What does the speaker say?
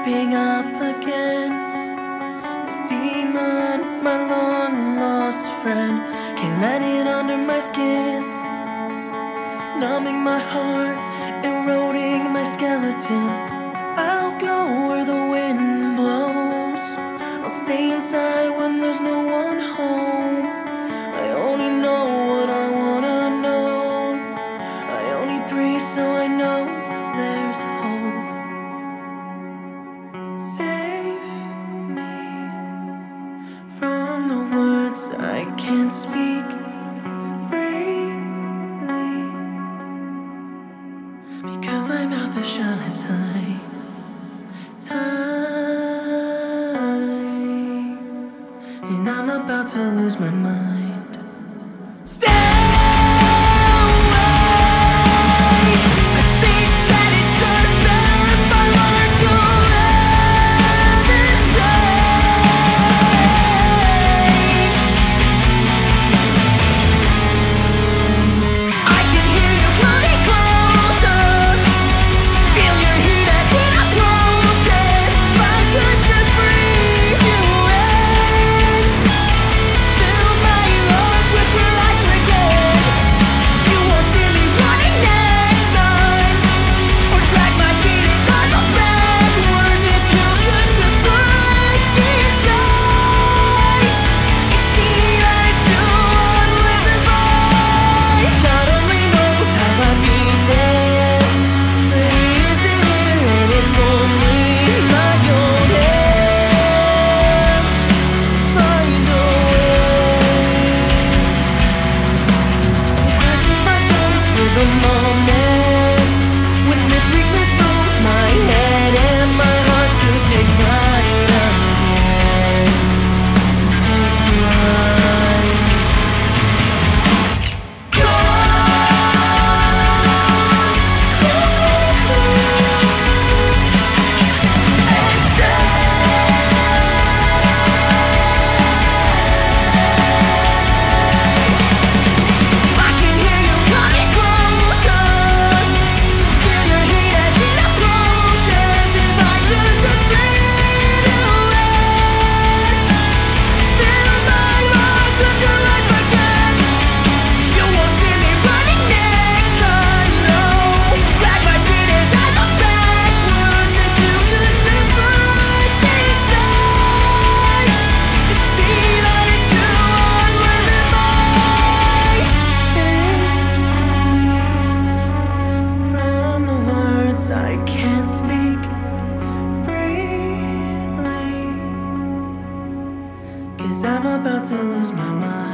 creeping up again. This demon, my long lost friend, can't let it under my skin. Numbing my heart, eroding my skeleton. I'll go where the wind blows. I'll stay inside when there's no one home. I only know what I wanna know. I only breathe so I know there's hope. Save me from the words I can't speak freely, because my mouth is shut tight. And I'm about to lose my mind. Stay away. I think that it's just better if I learn to live estranged. I can hear you coming closer, feel your heat as it approaches. If I could just breathe you in, fill my lungs with your life again. You won't see me running next time, or drag my feet as I go backwards. If you could just look inside and see that it's you I'm living by. God only knows how I need this, but He isn't here and it's only my own hands. Find a way. If I keep myself for the moment, when this weakness moves my head and my heart to take flight again, take flight. And I can hear you coming closer, feel your heat as it approaches. If I could just breathe you in, fill my lungs with your life again. You won't see me running next time, no. Drag my feet as I go backwards. If you could just look inside and see that it's you I'm living by. Save me from the words I can't speak freely, 'cause I'm about to lose my mind.